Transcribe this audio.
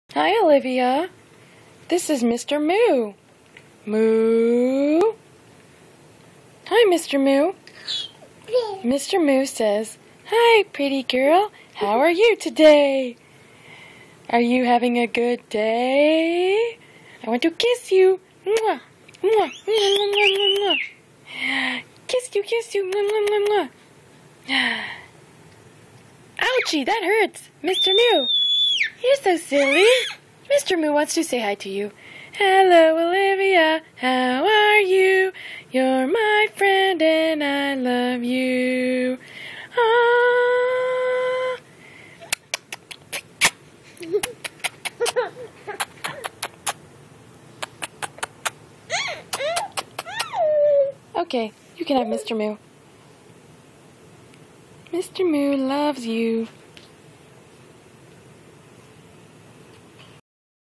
Hi, Olivia. This is Mr. Moo. Moo. Hi, Mr. Moo. Mr. Moo says, "Hi, pretty girl. How are you today? Are you having a good day? I want to kiss you. Mwah. Mwah. Mwah, mwah, mwah, mwah, mwah. Kiss you, kiss you. Mwah, mwah, mwah, mwah. Ouchie, that hurts. Mr. Moo, you're so silly. Mr. Moo wants to say hi to you. Hello, Olivia. How are you? You're my friend and I love you. Ah. Okay, you can have Mr. Moo. Mr. Moo loves you.